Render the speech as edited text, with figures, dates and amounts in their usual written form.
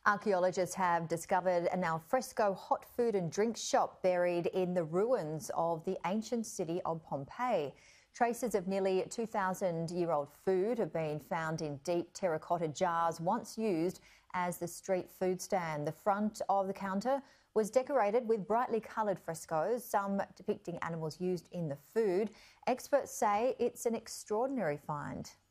Archaeologists have discovered an al fresco hot food and drink shop buried in the ruins of the ancient city of Pompeii. Traces of nearly 2,000-year-old food have been found in deep terracotta jars once used as the street food stand. The front of the counter was decorated with brightly coloured frescoes, some depicting animals used in the food. Experts say it's an extraordinary find.